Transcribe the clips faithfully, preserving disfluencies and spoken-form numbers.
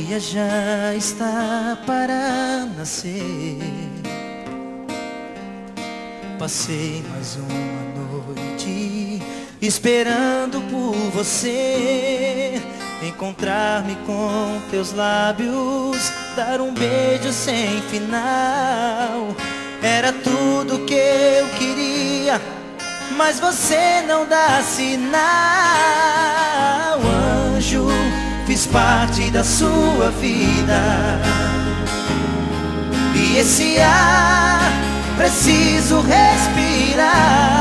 dia já está para nascer. Passei mais uma noite esperando por você, encontrar-me com teus lábios, dar um beijo sem final. Era tudo que eu queria, mas você não dá sinal. Anjo, fiz parte da sua vida, e esse ar preciso respirar.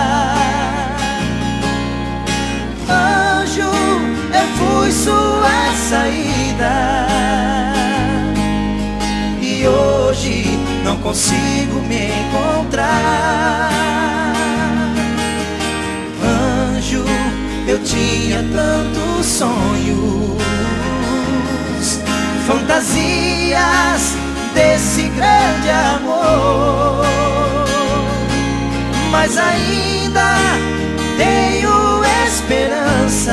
Anjo, eu fui sua saída, e hoje não consigo me encontrar. Anjo, eu tinha tantos sonhos, fantasias desse grande amor, mas ainda tenho esperança.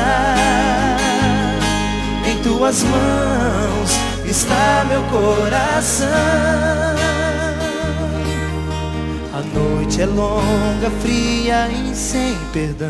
Em tuas mãos está meu coração. A noite é longa, fria e sem perdão,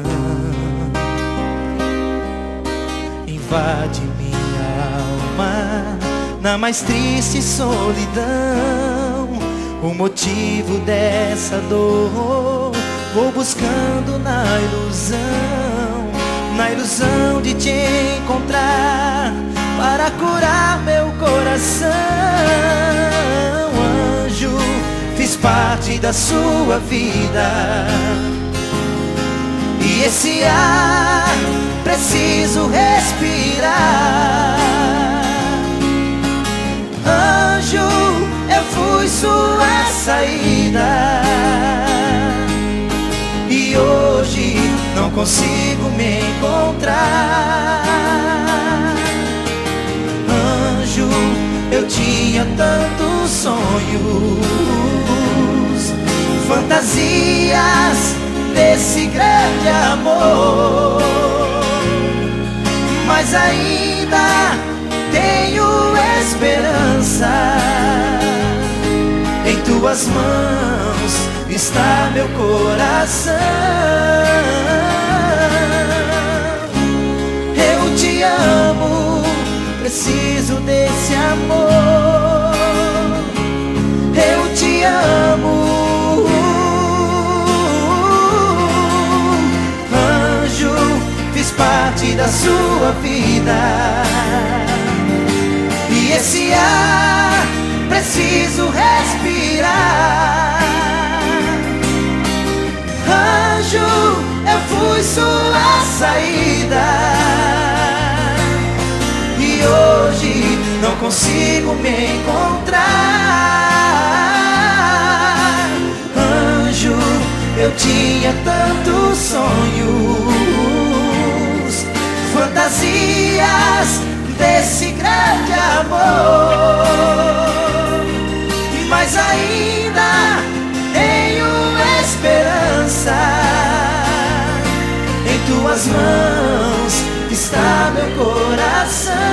invade minha alma na mais triste solidão. O motivo dessa dor vou buscando na ilusão, na ilusão de te encontrar para curar meu coração. Anjo, fiz parte da sua vida, e esse ar preciso respirar. Anjo, eu fui sua saída, e hoje não consigo me encontrar. Anjo, eu tinha tantos sonhos, fantasias desse grande amor, mas ainda tenho esperança. Em tuas mãos está meu coração. Eu te amo, preciso desse amor. Eu te amo. Anjo, fiz parte da sua vida, e esse ar preciso respirar. Anjo, eu fui sua saída, e hoje não consigo me encontrar. Anjo, eu tinha tantos sonhos, fantasias desse grande amor, mas ainda tenho esperança. Em tuas mãos está meu coração.